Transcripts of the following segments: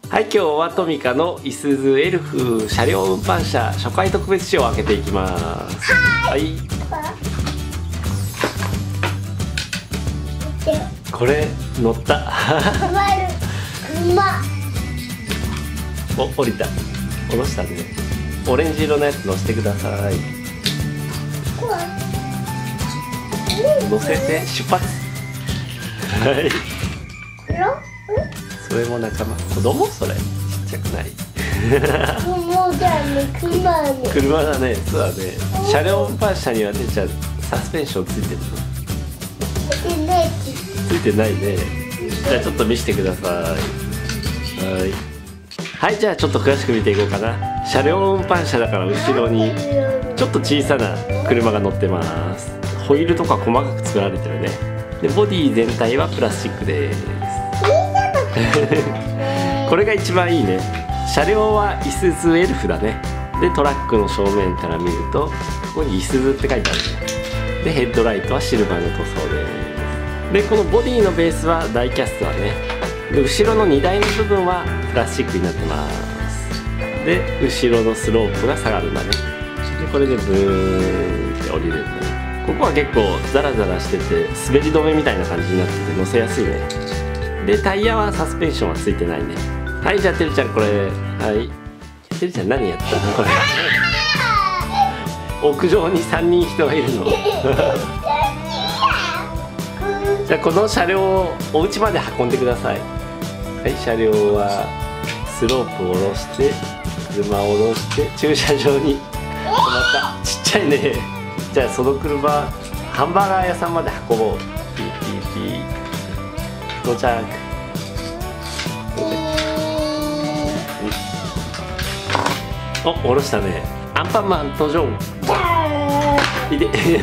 はい、今日はトミカのいすゞエルフ車両運搬車初回特別仕様を開けていきます。はい。これ乗った。お、降りた。降ろしたね。オレンジ色のやつ乗せてください。乗せて出発。はい。それも仲間。子供それ。ちっちゃくない。車だね。そうだね。車両運搬車にはね、じゃあサスペンションついてるの？ついてないね。じゃあちょっと見せてください。はい。はい、じゃあちょっと詳しく見ていこうかな。車両運搬車だから後ろにちょっと小さな車が乗ってます。ホイールとか細かく作られてるね。でボディ全体はプラスチックです。これが一番いいね。車両はいすゞエルフだね。でトラックの正面から見るとここにいすゞって書いてあるね。でヘッドライトはシルバーの塗装です。でこのボディのベースはダイキャストだね。で後ろの荷台の部分はプラスチックになってます。で後ろのスロープが下がるんだね。でこれでブーンって降りれるんだね。ここは結構ザラザラしてて滑り止めみたいな感じになってて乗せやすいね。でタイヤはサスペンションはついてないね。はい、じゃあてるちゃんこれ、はい。てるちゃん何やったのこれ。屋上に3人人がいるの。じゃあこの車両をお家まで運んでください。はい、車両はスロープを下ろして車を下ろして駐車場に止まった。ちっちゃいね。じゃあその車ハンバーガー屋さんまで運ぼう。ピーピーピー。到着。お、下ろしたね。アンパンマン登場。いで。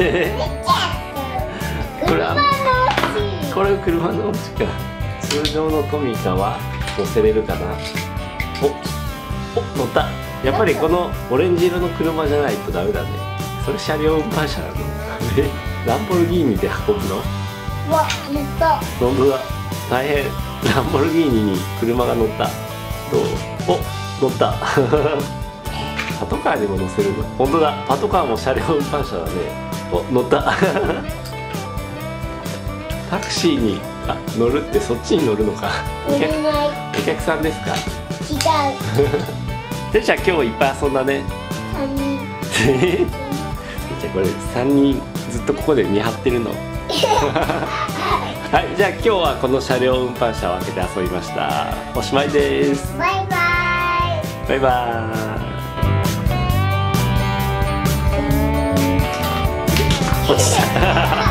これ車のうちか。通常のトミカは乗せれるかな。お、乗った。やっぱりこのオレンジ色の車じゃないとダメだね。それ車両運搬車なの。ランボルギーニで運ぶの？ わ、乗った。 本当だ。大変。ランボルギーニに車が乗った。どう？お、乗った。パトカーにも乗せるの？本当だ。パトカーも車両運搬車だね。お、乗った。タクシーに乗るってそっちに乗るのか。お客さんですか？ 違う。 てるちゃん今日いっぱい遊んだね。 3人。 てるちゃんこれ3人ずっとここで見張ってるの。はい、じゃあ今日はこの車両運搬車を開けて遊びました。おしまいです。 バイバイ。 バイバーイ。落ちた。